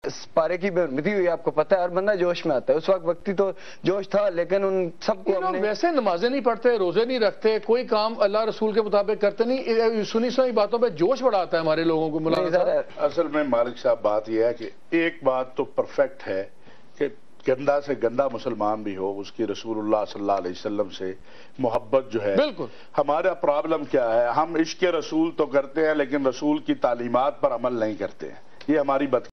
इस पारे की बेहरमती हुई, आपको पता है, हर बंदा जोश में आता है। उस वक्त तो जोश था, लेकिन उन सबको हमने वैसे नमाजें नहीं पढ़ते, रोजे नहीं रखते, कोई काम अल्लाह रसूल के मुताबिक करते नहीं, सुनी सुनी बातों पे जोश बढ़ाता है हमारे लोगों को। असल में मालिक साहब बात यह है कि एक बात तो परफेक्ट है कि गंदा से गंदा मुसलमान भी हो, उसकी रसूलुल्लाह सल्लल्लाहु अलैहि वसल्लम से मोहब्बत जो है। बिल्कुल। हमारा प्रॉब्लम क्या है, हम इश्क रसूल तो करते हैं लेकिन रसूल की तालीमात पर अमल नहीं करते हैं। ये हमारी